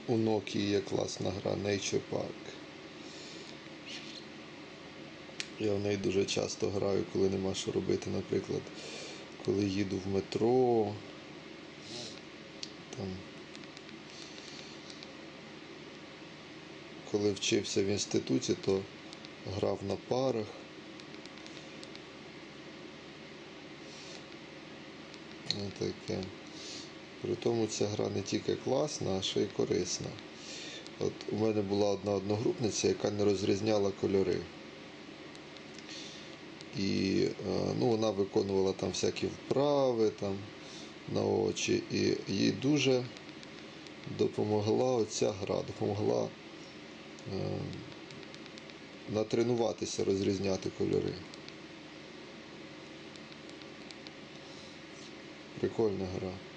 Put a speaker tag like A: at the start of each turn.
A: У Nokia є класна гра Nature Park. Я в неї дуже часто граю, коли нема що робити, наприклад, коли їду в метро. Там, коли вчився в інституті, то грав на парах. Таке. При тому ця гра не тільки класна, а ще й корисна. От у мене була одна одногрупниця, яка не розрізняла кольори. І вона виконувала там всякі вправи там, на очі. І їй дуже допомогла оця гра, допомогла натренуватися розрізняти кольори. Прикольна гра.